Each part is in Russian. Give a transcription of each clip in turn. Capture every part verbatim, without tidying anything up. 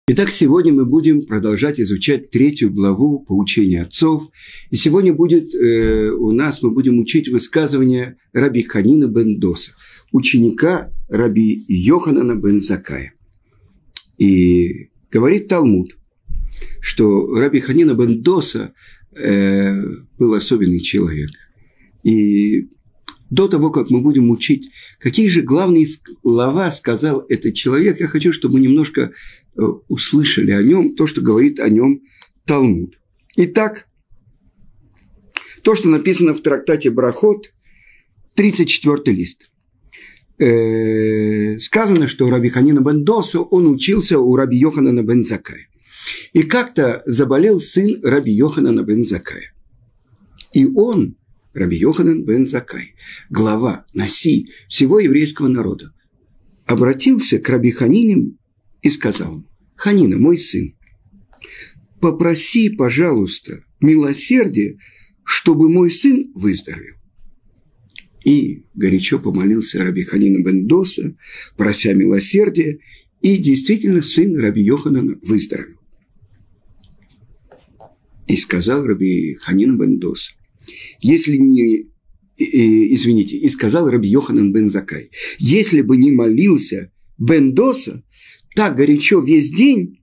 Итак, сегодня мы будем продолжать изучать третью главу поучения отцов. И сегодня будет э, у нас, мы будем учить высказывание раби Ханина бен Доса, ученика раби Йоханана бен Заккая. И говорит Талмуд, что раби Ханина бен Доса э, был особенный человек. И до того, как мы будем учить, какие же главные слова сказал этот человек, я хочу, чтобы мы немножко услышали о нем, то, что говорит о нем Талмуд. Итак, то, что написано в трактате Брахот, тридцать четвёртый лист. Э, сказано, что раби Ханина бен Доса, он учился у раби Йоханана бен Заккая. И как-то заболел сын раби Йоханана бен Заккая. И он, раби Йоханан бен Заккай, глава, наси всего еврейского народа, обратился к раби Ханине и сказал: «Ханина, мой сын, попроси, пожалуйста, милосердия, чтобы мой сын выздоровел». И горячо помолился раби Ханина бен Доса, прося милосердия, и действительно сын раби Йоханана выздоровел. И сказал раби Ханина бен Доса: Если не, э, извините, и сказал раби Йоханан бен Заккай, если бы не молился бен Доса так горячо весь день,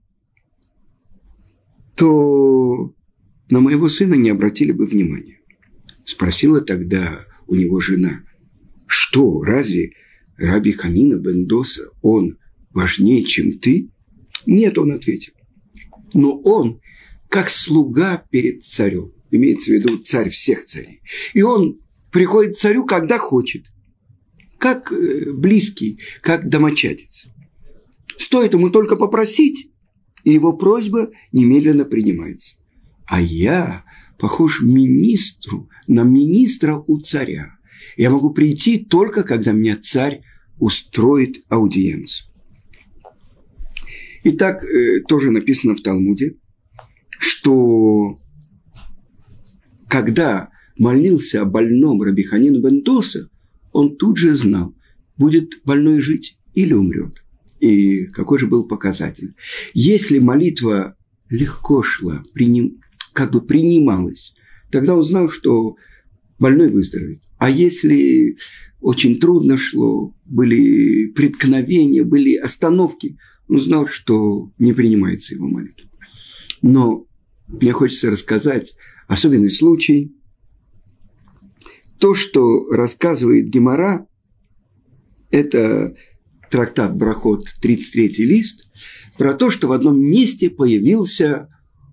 то на моего сына не обратили бы внимания. Спросила тогда у него жена: что, разве раби Ханина бен Доса, он важнее, чем ты? Нет, он ответил, но он как слуга перед царем. Имеется в виду царь всех царей. И он приходит к царю, когда хочет. Как близкий, как домочадец. Стоит ему только попросить, и его просьба немедленно принимается. А я похож министру, на министра у царя. Я могу прийти только, когда меня царь устроит аудиенцию. Итак, тоже написано в Талмуде, что когда молился о больном раби Ханина бен Доса, он тут же знал, будет больной жить или умрет. И какой же был показатель? Если молитва легко шла, приним, как бы принималась, тогда он знал, что больной выздоровеет. А если очень трудно шло, были преткновения, были остановки, он знал, что не принимается его молитва. Но мне хочется рассказать особенный случай. То, что рассказывает Гемара, это трактат Брахот, тридцать третий лист, про то, что в одном месте появился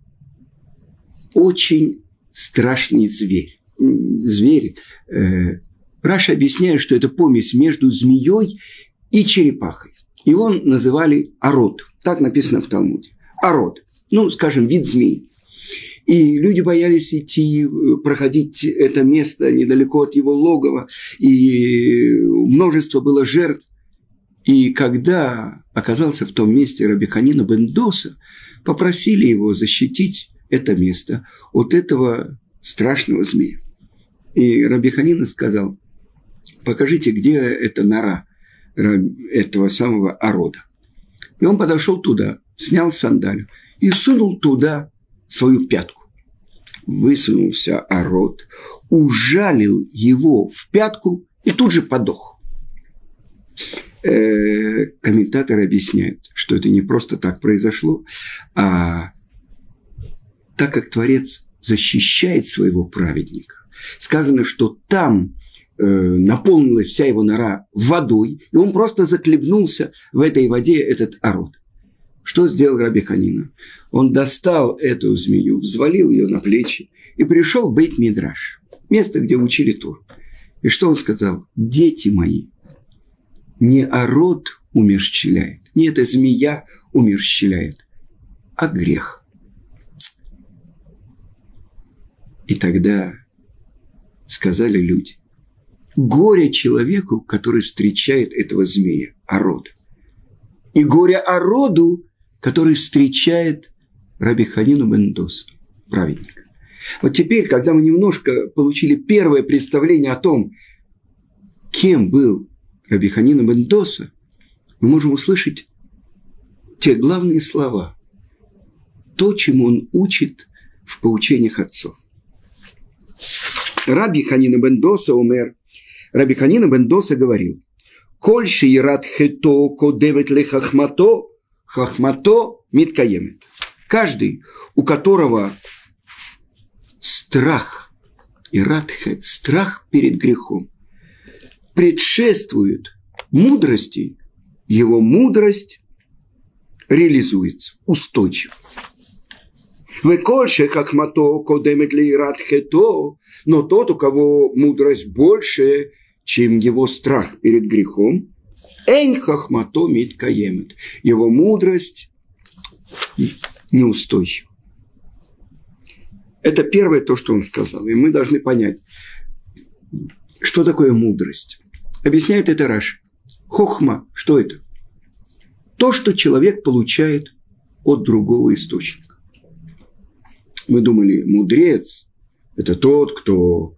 очень страшный зверь. Зверь. Э, Раша объясняет, что это помесь между змеей и черепахой. Его называли арод. Так написано в Талмуде. Арод. Ну, скажем, вид змеи. И люди боялись идти, проходить это место недалеко от его логова, и множество было жертв. И когда оказался в том месте раби Ханина бен Доса, попросили его защитить это место от этого страшного змея. И раби Ханина сказал: покажите, где эта нора этого самого арода. И он подошел туда, снял сандалию и сунул туда свою пятку. Высунулся арод, ужалил его в пятку и тут же подох. Э-э, комментаторы объясняют, что это не просто так произошло, а так как Творец защищает своего праведника. Сказано, что там э, наполнилась вся его нора водой, и он просто захлебнулся в этой воде, этот арод. Что сделал раби Ханина? Он достал эту змею, взвалил ее на плечи и пришел в Бейт-Мидраш, место, где учили Тору. И что он сказал? Дети мои, не арод умерщвляет, не эта змея умерщвляет, а грех. И тогда сказали люди: горе человеку, который встречает этого змея, арода. И горе ароду, который встречает раби Ханину бен Доса, праведника. Вот теперь, когда мы немножко получили первое представление о том, кем был раби Ханина бен Доса, мы можем услышать те главные слова, то, чему он учит в поучениях отцов. Раби Ханина бен Доса умер. Раби Ханина бен Доса говорил: «Коль шеират хето кодемет ле хахмато, хахмато миткаемет». Каждый, у которого страх, иратхет, страх перед грехом, предшествует мудрости, его мудрость реализуется устойчиво. «Векольше хахмато кодемет ле иратхето», но тот, у кого мудрость больше, чем его страх перед грехом, «эн хахмато миткаемет», его мудрость неустойчива. Это первое то, что он сказал. И мы должны понять, что такое мудрость. Объясняет это Раши. Хохма, что это? То, что человек получает от другого источника. Мы думали, мудрец – это тот, кто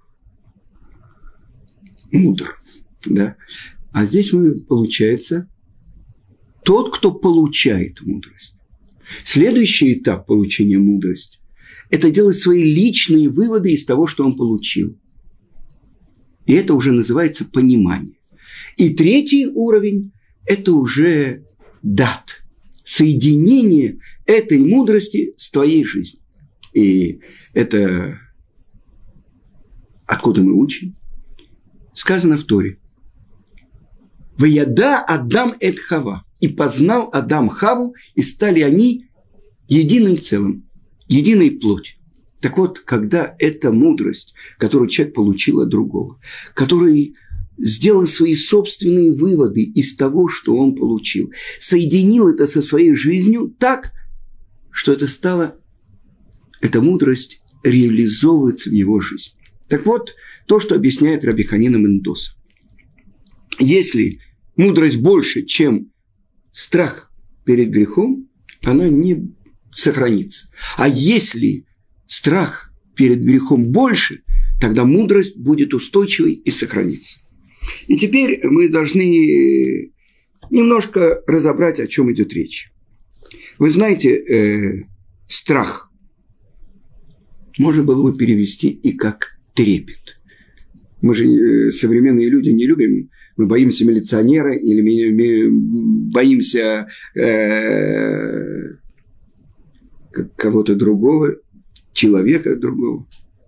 мудр. Да? А здесь мы, получается, тот, кто получает мудрость. Следующий этап получения мудрости – это делать свои личные выводы из того, что он получил. И это уже называется понимание. И третий уровень – это уже дат, соединение этой мудрости с твоей жизнью. И это откуда мы учим? Сказано в Торе. «Ваяда Адам эт Хава». И познал Адам Хаву, и стали они единым целым, единой плотью. Так вот, когда эта мудрость, которую человек получил от другого, который сделал свои собственные выводы из того, что он получил, соединил это со своей жизнью так, что это стало, эта мудрость реализовывается в его жизни. Так вот, то, что объясняет Раби Ханина бен Доса. Если мудрость больше, чем страх перед грехом, она не сохранится. А если страх перед грехом больше, тогда мудрость будет устойчивой и сохранится. И теперь мы должны немножко разобрать, о чем идет речь. Вы знаете, э, страх можно было бы перевести и как трепет. Мы же, э, современные люди, не любим, мы боимся милиционера или боимся э, кого-то другого, человека другого.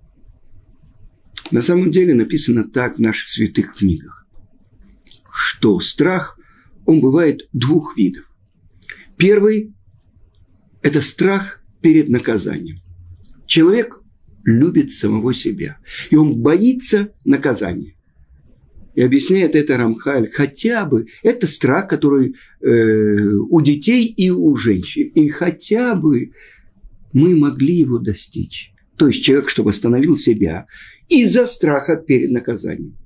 На самом деле написано так в наших святых книгах, что страх, он бывает двух видов. Первый – это страх перед наказанием. Человек любит самого себя, и он боится наказания. И объясняет это Рамхаль, хотя бы это страх, который э, у детей и у женщин. И хотя бы мы могли его достичь. То есть человек, чтобы остановил себя из-за страха перед наказанием.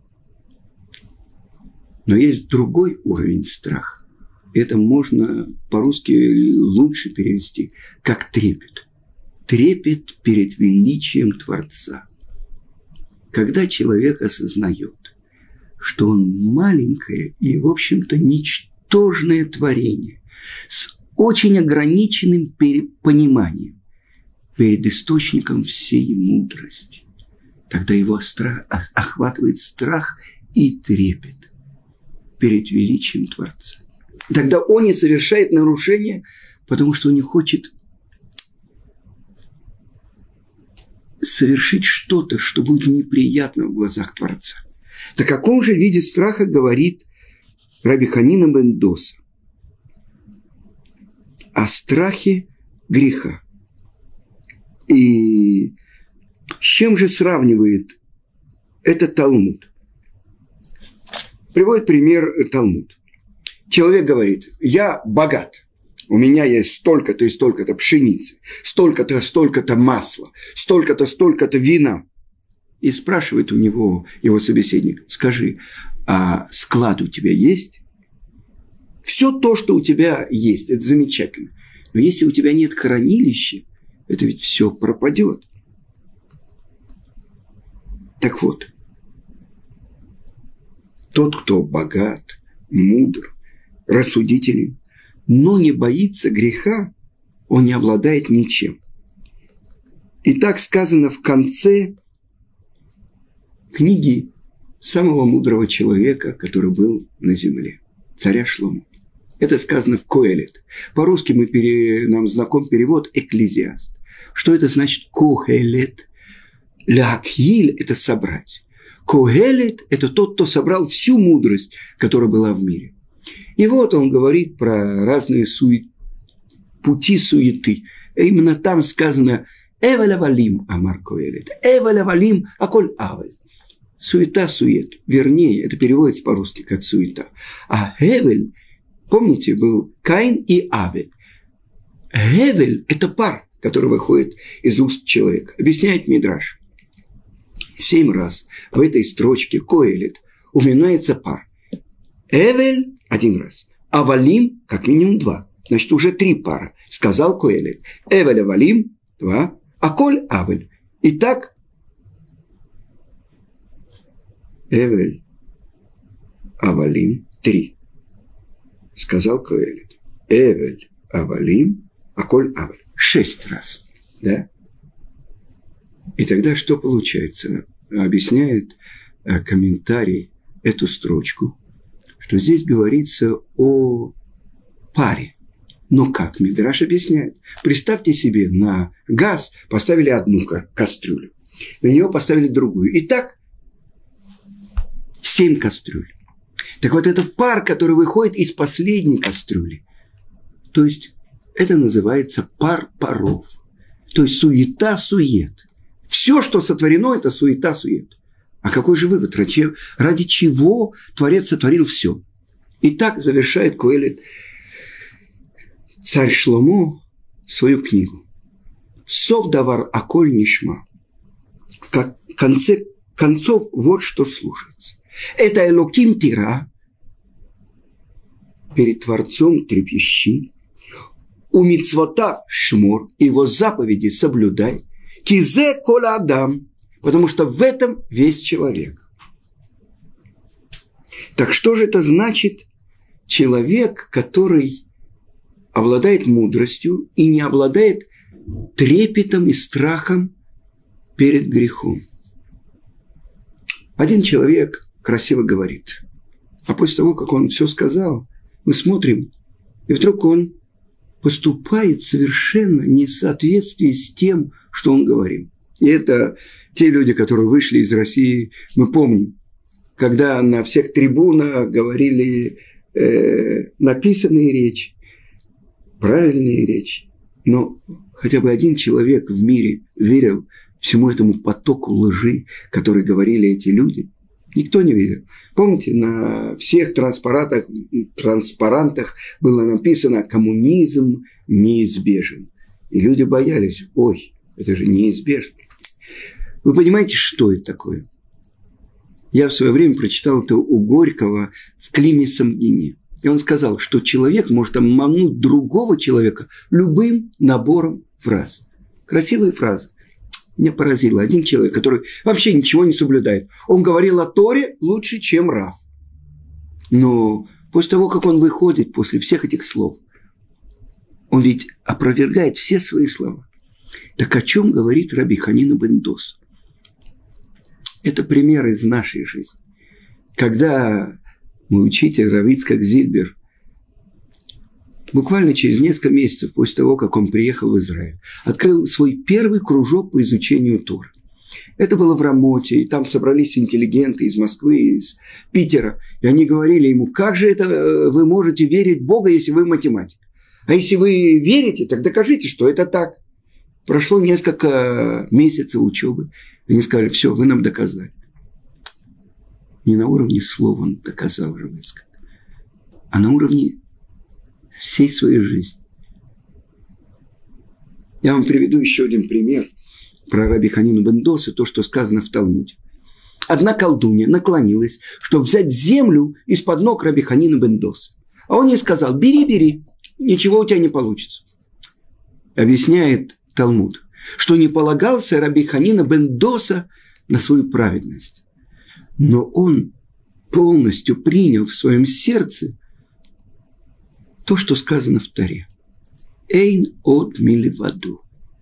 Но есть другой уровень страха. Это можно по-русски лучше перевести как трепет. Трепет перед величием Творца. Когда человек осознает, что он маленькое и, в общем-то, ничтожное творение с очень ограниченным пониманием перед источником всей мудрости. Тогда его страх, охватывает страх и трепет перед величием Творца. Тогда он не совершает нарушения, потому что он не хочет совершить что-то, что будет неприятно в глазах Творца. Так о каком же виде страха говорит Раби Ханина бен Доса? О страхе греха. И с чем же сравнивает это Талмуд? Приводит пример Талмуд. Человек говорит: я богат, у меня есть столько-то и столько-то пшеницы, столько-то, столько-то масла, столько-то, столько-то вина. И спрашивает у него его собеседник: скажи, а склад у тебя есть? Все то, что у тебя есть, это замечательно. Но если у тебя нет хранилища, это ведь все пропадет. Так вот, тот, кто богат, мудр, рассудителен, но не боится греха, он не обладает ничем. И так сказано в конце книги самого мудрого человека, который был на земле, царя Шломо. Это сказано в Коэлет. По-русски мы пере... нам знаком перевод «экклезиаст». Что это значит «коэлет»? «Лаакхиль» – это собрать. «Коэлет» – это тот, кто собрал всю мудрость, которая была в мире. И вот он говорит про разные сует... пути суеты. И именно там сказано «Эвель авалим амар Коэлет». «Эвель авалим аколь авель». Суета-сует. Вернее, это переводится по-русски как суета. А «эвель», помните, был Каин и Авель. «Эвель» – это пар, который выходит из уст человека. Объясняет Мидраш. Семь раз в этой строчке Коэлет упоминается пар. Эвель – один раз. Авалим – как минимум два. Значит, уже три пара. Сказал Коэлет. Эвель авалим – два. Аколь авель. Итак, Эвель авалим – три. Сказал Коэлет. Эвель авалим – аколь авель. Шесть раз. Да? И тогда что получается? Объясняет э, комментарий эту строчку, что здесь говорится о паре. Но как? Мидраш объясняет. Представьте себе, на газ поставили одну кастрюлю, на нее поставили другую. И так семь кастрюль. Так вот, это пар, который выходит из последней кастрюли. То есть, это называется пар паров. То есть, суета-сует. Все, что сотворено, это суета-сует. А какой же вывод? Ради чего Творец сотворил все? И так завершает Коэлет царь Шломо свою книгу. Сов давар аколь нишма. В конце концов, вот что слушается. Это Элоким тира, перед Творцом трепещи, у мицвота шмор, его заповеди соблюдай, кизе кола адам, потому что в этом весь человек. Так что же это значит? Человек, который обладает мудростью и не обладает трепетом и страхом перед грехом. Один человек красиво говорит, а после того, как он все сказал, мы смотрим, и вдруг он поступает совершенно не в соответствии с тем, что он говорил. И это те люди, которые вышли из России, мы помним, когда на всех трибунах говорили э, написанные речи, правильные речи, но хотя бы один человек в мире верил всему этому потоку лжи, который говорили эти люди. Никто не верил. Помните, на всех транспарантах, транспарантах было написано «коммунизм неизбежен». И люди боялись, ой, это же неизбежно. Вы понимаете, что это такое? Я в свое время прочитал это у Горького в «Климе Самгине». И он сказал, что человек может обмануть другого человека любым набором фраз. Красивые фразы. Меня поразило. Один человек, который вообще ничего не соблюдает. Он говорил о Торе лучше, чем Рав. Но после того, как он выходит, после всех этих слов, он ведь опровергает все свои слова. Так о чем говорит Раби Ханина бен Доса? Это пример из нашей жизни. Когда мой учитель Рав Ицхак Зильбер буквально через несколько месяцев после того, как он приехал в Израиль, открыл свой первый кружок по изучению Торы. Это было в Рамоте, и там собрались интеллигенты из Москвы, из Питера. И они говорили ему, как же это вы можете верить в Бога, если вы математик? А если вы верите, так докажите, что это так. Прошло несколько месяцев учебы. Они сказали, все, вы нам доказали. Не на уровне слов он доказал Рав Ицхак, а на уровне всей своей жизни. Я вам приведу еще один пример про Раби Ханину бен Доса, то, что сказано в Талмуде. Одна колдунья наклонилась, чтобы взять землю из-под ног Раби Ханина бен Доса. А он ей сказал, бери, бери, ничего у тебя не получится. Объясняет Талмуд, что не полагался Раби Ханина бен Доса на свою праведность. Но он полностью принял в своем сердце то, что сказано в Торе. Эйн от милеваду.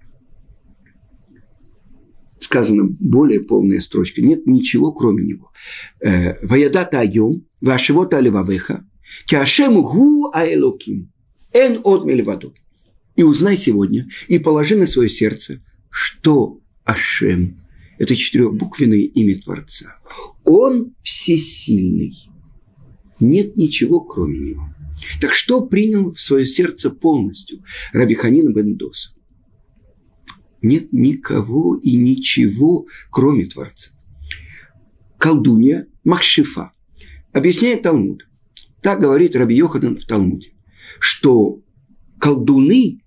Сказано более полная строчка. Нет ничего, кроме него. Ваядата айом, вашевота аливавеха, тяшем гу аэлоким, эн от милеваду. И узнай сегодня, и положи на свое сердце, что Ашем – это четырехбуквенное имя Творца. Он всесильный. Нет ничего, кроме него. Так что принял в свое сердце полностью Раби Ханина бен Доса? Нет никого и ничего, кроме Творца. Колдунья Махшифа. Объясняет Талмуд. Так говорит Раби Йоханан в Талмуде, что колдуны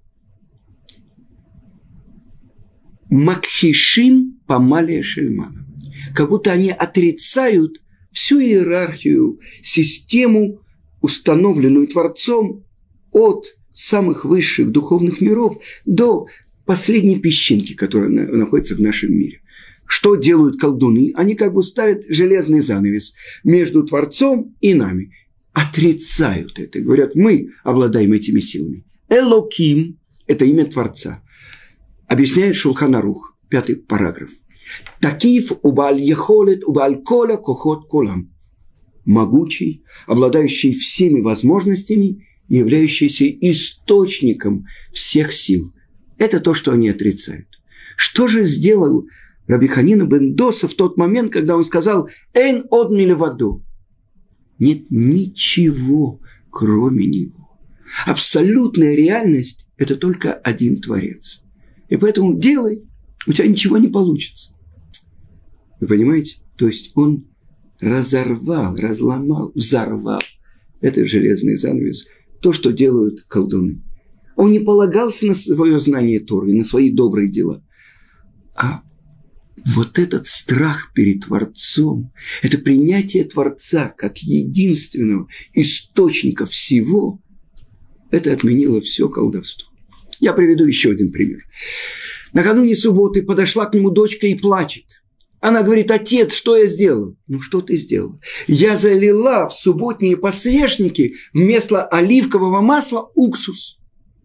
Макхишим Памалия Шельмана. Как будто они отрицают всю иерархию, систему, установленную Творцом от самых высших духовных миров до последней песчинки, которая находится в нашем мире. Что делают колдуны? Они как бы ставят железный занавес между Творцом и нами. Отрицают это. Говорят, мы обладаем этими силами. Элоким – это имя Творца. Объясняет Шулхан Арух, пятый параграф. Такив убаль ехолет убаль кола кохот колам. Могучий, обладающий всеми возможностями, являющийся источником всех сил. Это то, что они отрицают. Что же сделал Раби Ханина бен Доса в тот момент, когда он сказал «Эйн од милеваду»? Нет ничего, кроме него. Абсолютная реальность – это только один Творец. И поэтому делай, у тебя ничего не получится. Вы понимаете? То есть он разорвал, разломал, взорвал этот железный занавес. То, что делают колдуны. Он не полагался на свое знание Торы, на свои добрые дела. А вот этот страх перед Творцом, это принятие Творца как единственного источника всего, это отменило все колдовство. Я приведу еще один пример. Накануне субботы подошла к нему дочка и плачет. Она говорит: отец, что я сделал? Ну, что ты сделал? Я залила в субботние подсвечники вместо оливкового масла уксус.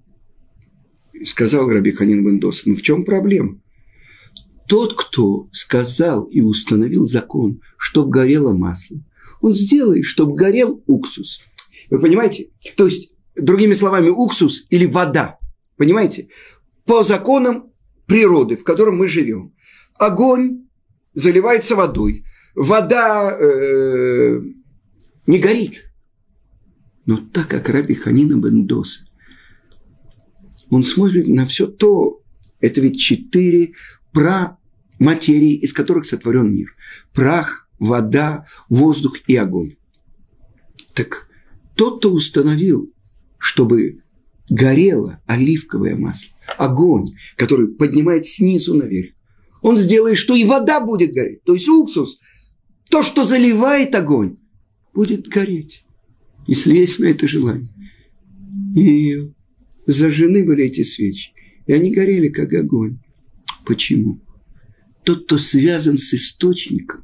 Сказал Раби Ханина бен Доса: ну, в чем проблема? Тот, кто сказал и установил закон, чтобы горело масло, он сделает, чтобы горел уксус. Вы понимаете? То есть, другими словами, уксус или вода. Понимаете? По законам природы, в котором мы живем. Огонь заливается водой. Вода э, не горит. Но так как Раби Ханина бен Доса, он смотрит на все то, это ведь четыре праматерии, из которых сотворен мир. Прах, вода, воздух и огонь. Так тот, кто установил, чтобы горело оливковое масло, огонь, который поднимает снизу наверх, он сделает, что и вода будет гореть. То есть уксус, то, что заливает огонь, будет гореть, если есть на это желание. И зажжены были эти свечи, и они горели, как огонь. Почему? Тот, кто связан с источником.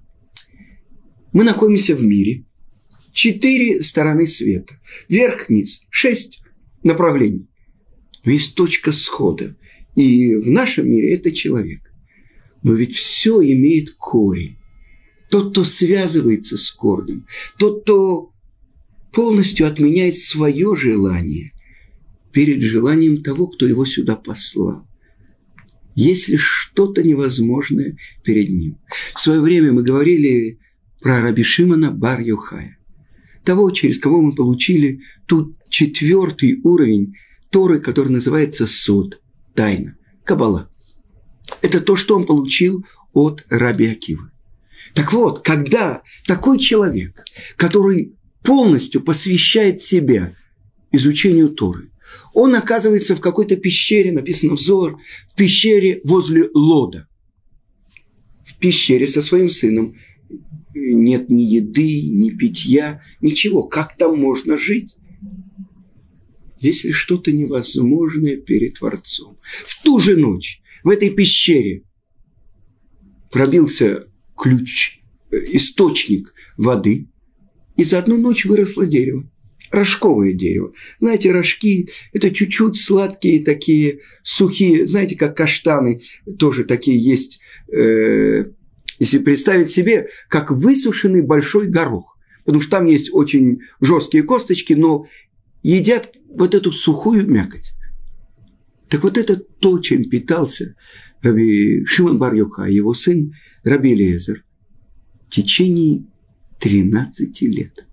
Мы находимся в мире. Четыре стороны света. Вверх-вниз. Шесть направлений. Но есть точка схода. И в нашем мире это человек. Но ведь все имеет корень. Тот, кто связывается с корнем. Тот, кто полностью отменяет свое желание перед желанием того, кто его сюда послал. Есть ли что-то невозможное перед ним? В свое время мы говорили про Раби Шимона бар Йохая. Того, через кого мы получили тут четвертый уровень Торы, который называется Сод, тайна, Каббала. Это то, что он получил от Раби Акивы. Так вот, когда такой человек, который полностью посвящает себя изучению Торы, он оказывается в какой-то пещере, написано взор, в пещере возле Лода. В пещере со своим сыном. Нет ни еды, ни питья, ничего. Как там можно жить? Если что-то невозможное перед Творцом. В ту же ночь в этой пещере пробился ключ, источник воды, и за одну ночь выросло дерево. рожковое дерево. Знаете, рожки – это чуть-чуть сладкие такие, сухие, знаете, как каштаны, тоже такие есть, э, если представить себе, как высушенный большой горох. Потому что там есть очень жесткие косточки, но едят вот эту сухую мякоть. Так вот это то, чем питался Раби Шимон бар Йохай, его сын Раби Элиэзер, в течение тринадцати лет.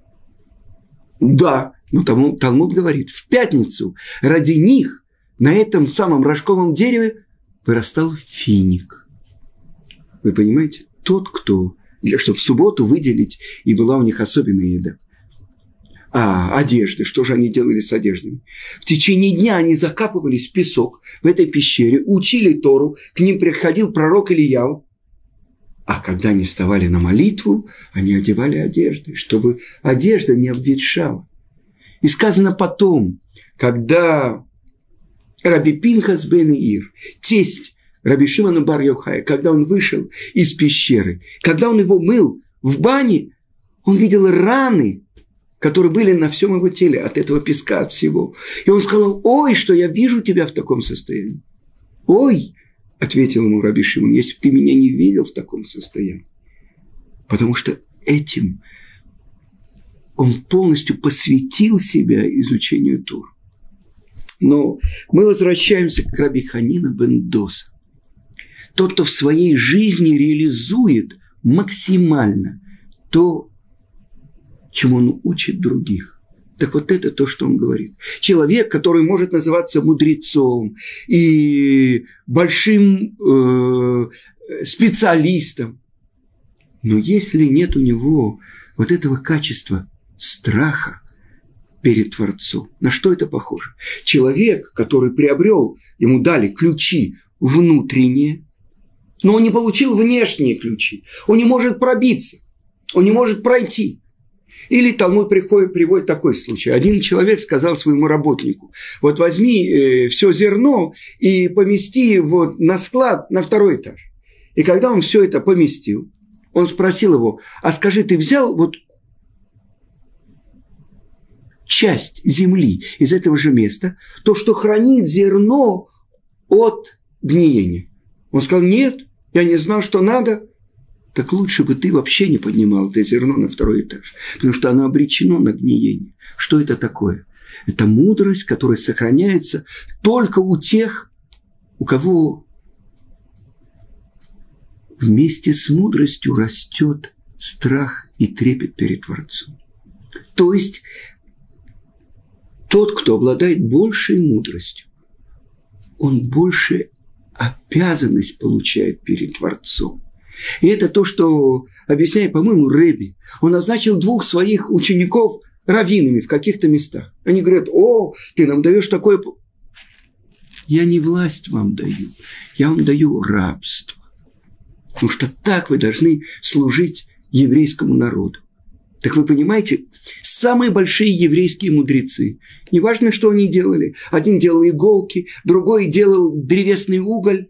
Да, но Талмуд, Талмуд говорит, в пятницу ради них на этом самом рожковом дереве вырастал финик. Вы понимаете? Тот, кто, для чтобы в субботу выделить, и была у них особенная еда. А, одежды. Что же они делали с одеждами? В течение дня они закапывались в песок в этой пещере, учили Тору, к ним приходил пророк Ильяу. А когда они вставали на молитву, они одевали одежды, чтобы одежда не обветшала. И сказано потом, когда Раби Пинхас бен Ир, тесть Раби Шимона бар Йохая, когда он вышел из пещеры, когда он его мыл в бане, он видел раны, которые были на всем его теле от этого песка, от всего. И он сказал: ой, что я вижу тебя в таком состоянии. Ой, ответил ему Раби Шимон, если бы ты меня не видел в таком состоянии. Потому что этим он полностью посвятил себя изучению Торы. Но мы возвращаемся к Раби Ханина бен Доса. Тот, кто в своей жизни реализует максимально то, чему он учит других. Так вот это то, что он говорит. Человек, который может называться мудрецом и большим э, специалистом, но если нет у него вот этого качества страха перед Творцом, на что это похоже? Человек, который приобрел, ему дали ключи внутренние, но он не получил внешние ключи, он не может пробиться, он не может пройти. Или Талмуд приходит, приводит такой случай. Один человек сказал своему работнику: вот возьми э, все зерно и помести его на склад на второй этаж. И когда он все это поместил, он спросил его: а скажи, ты взял вот часть земли из этого же места, то, что хранит зерно от гниения? Он сказал: нет, я не знал, что надо. Так лучше бы ты вообще не поднимал это зерно на второй этаж, потому что оно обречено на гниение. Что это такое? Это мудрость, которая сохраняется только у тех, у кого вместе с мудростью растет страх и трепет перед Творцом. То есть тот, кто обладает большей мудростью, он больше обязанность получает перед Творцом. И это то, что объясняет, по-моему, Рэби. Он назначил двух своих учеников раввинами в каких-то местах. Они говорят: о, ты нам даешь такое... Я не власть вам даю, я вам даю рабство. Потому что так вы должны служить еврейскому народу. Так вы понимаете, самые большие еврейские мудрецы, неважно, что они делали. Один делал иголки, другой делал древесный уголь.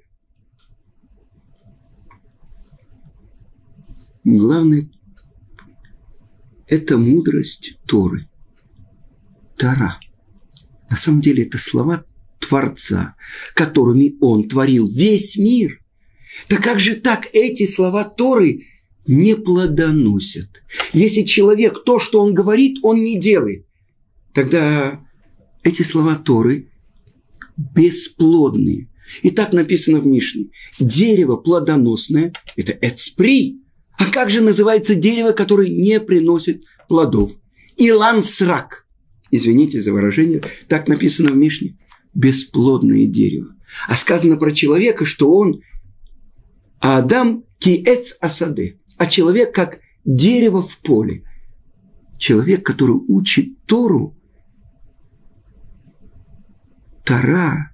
Главное – это мудрость Торы. Тора. На самом деле это слова Творца, которыми Он творил весь мир. Так как же так эти слова Торы не плодоносят? Если человек то, что он говорит, он не делает, тогда эти слова Торы бесплодные. И так написано в Мишне. Дерево плодоносное – это эцпри. А как же называется дерево, которое не приносит плодов? Илан срак. Извините за выражение, так написано в Мишне. Бесплодное дерево. А сказано про человека, что он Адам ки эц асаде. А человек как дерево в поле. Человек, который учит Тору, Тора,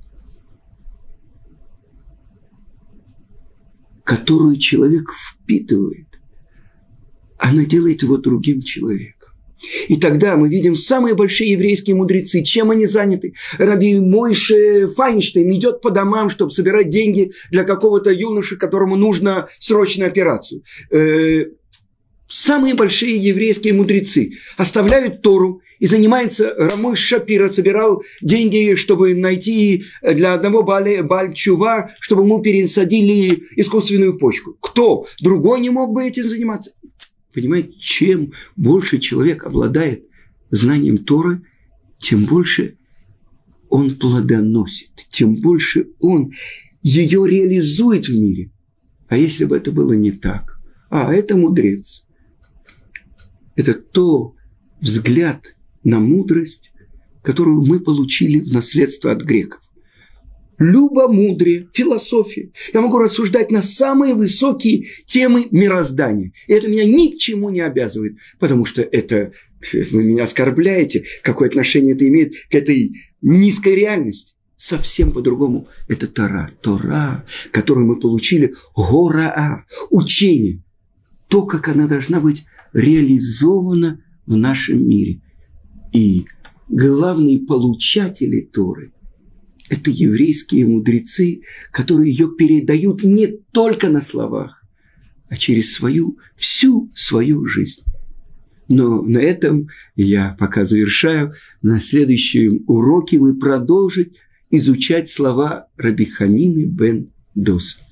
которую человек впитывает, она делает его другим человеком. И тогда мы видим самые большие еврейские мудрецы. Чем они заняты? Раби Мойше Файнштейн идет по домам, чтобы собирать деньги для какого-то юноши, которому нужна срочная операцию. Самые большие еврейские мудрецы оставляют Тору и занимается, Рамой Шапира собирал деньги, чтобы найти для одного Баль-Чува, чтобы ему пересадили искусственную почку. Кто? Другой не мог бы этим заниматься. Понимаете, чем больше человек обладает знанием Торы, тем больше он плодоносит, тем больше он ее реализует в мире. А если бы это было не так? А, это мудрец. Это то взгляд на мудрость, которую мы получили в наследство от греков. Любомудрие, философия. Я могу рассуждать на самые высокие темы мироздания. И это меня ни к чему не обязывает, потому что это вы меня оскорбляете. Какое отношение это имеет к этой низкой реальности? Совсем по-другому. Это Тора. Тора, которую мы получили, гораа, учение. То, как она должна быть реализована в нашем мире. И главные получатели Торы – это еврейские мудрецы, которые ее передают не только на словах, а через свою, всю свою жизнь. Но на этом я пока завершаю. На следующем уроке мы продолжим изучать слова Раби Ханины бен Доса.